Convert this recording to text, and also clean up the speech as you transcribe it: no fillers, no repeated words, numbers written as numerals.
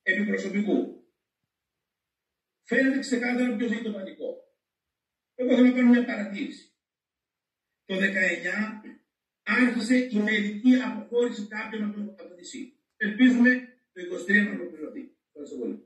επιπροσωπικού. Φαίνεται ξεκάθαρα ποιος έχει το πανικό. Εγώ θέλω να κάνω μια παρατήρηση. Το 19 άρχισε η μερική αποχώρηση κάποιων από το νησί. Ελπίζουμε το 23 να ολοκληρωθεί. Ευχαριστώ πολύ.